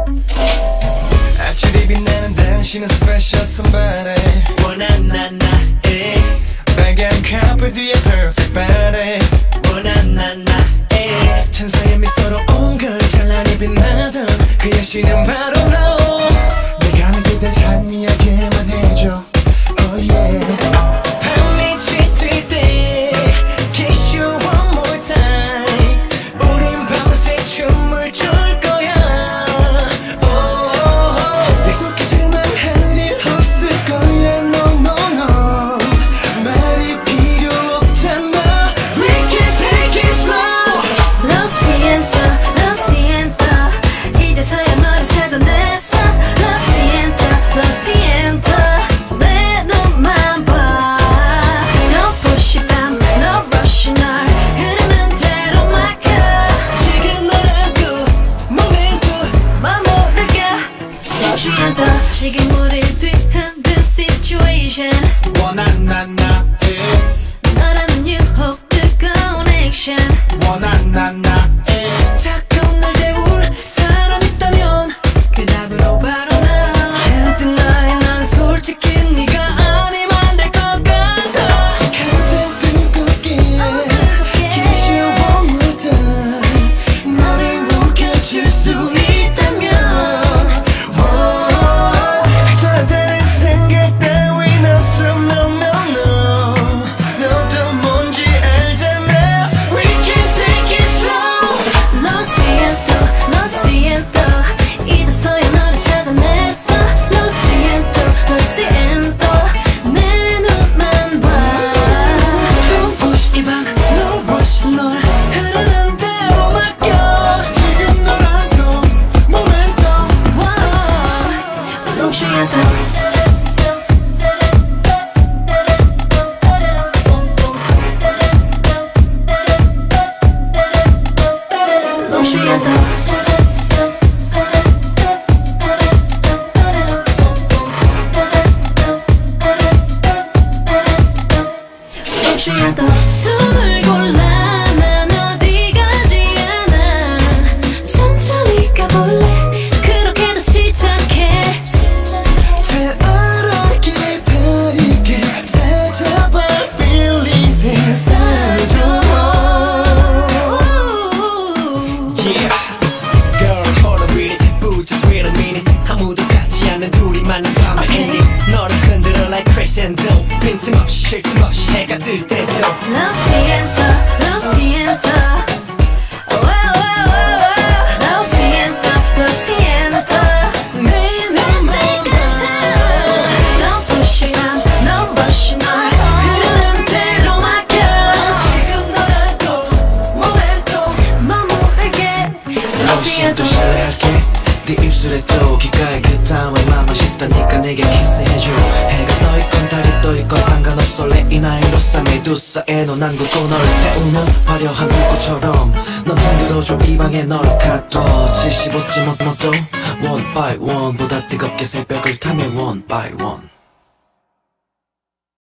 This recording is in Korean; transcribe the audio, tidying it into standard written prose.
아침이 빛나는 당신은 special somebody. 나나나에 빨간 카페 뒤에 perfect body. 나나나에 천사의 미소로 온 걸 찬란히 빛나던 그 여신은 바로 너. 내가 하는 그댈 잘 이야기만 해줘. Oh yeah. 밤이 짙을 때 kiss you one more time. 우린 밤새 춤을 출 거야. 약속하지만 할 일 없을 거야. No no no. 말이 필요 없잖아. We can take it slow. Lo siento, lo siento. 이제서야 너를 찾아냈어. Lo siento, lo siento. 내 눈만 봐. No push it down, no rush 널 흐르는 대로 맡겨. 지금 너라도 모멘tum 맘 모르게. Lo siento. 지금 우릴 뒤흔든 situation. 나나나에 너라는 유혹 뜨거운 액션. 나나나에 자꾸 날 재울 사람 있다면 그 답으로 바로 나. Can't deny 난 솔직히 네가 아니면 안 될 것 같아. 가장 뜨겁게 Kiss you one more time. 너를 녹여줄 수 있다면 사람들은 생각 따윈 없어. No no no. 너도 뭔지 알잖아. We can take it slow. Lo siento, lo siento. 이제서야 너를 찾아냈어. Lo siento, lo siento. 내 눈만 봐. Don't push 이밤 no rush 널 흐르는 대로 맡겨. 지금 너라도 momentum. Wow. Lo siento. Lo siento. Lo siento. 손을 골라 난 어디 가지 않아. 천천히 가볼래. 그렇게도 시작해. 태어나게 다르게 찾아봐 feelings inside your heart. Yeah, girl, hold on with it, but just wait a minute. 아무도 같지 않은 둘이만의 밤의 ending. 너를 흔들어 like crescendo. 빈틈없이 쉴 틈 없이 해가 뜰 때도. Lo siento, lo siento. Lo siento, lo siento. 내 눈만 Don't push it down, no rush 널 흐르는 대로 맡겨. 지금 너라도 momentum. 맘 모르게. Lo siento. 신뢰할게 네 입술에 또 귓가에 그 땀을 맘만 씻다니까 내게 키스해줘. 해가 떠있건 달이 떠있건 상관없어. 레인 아이로사 메두사에 넌 안고 널 태우는 화려한 불꽃처럼 넌 흔들어줘 이 방에 너를 가둬. 75.5도 one by one 보다 뜨겁게 새벽을 타며 one by one.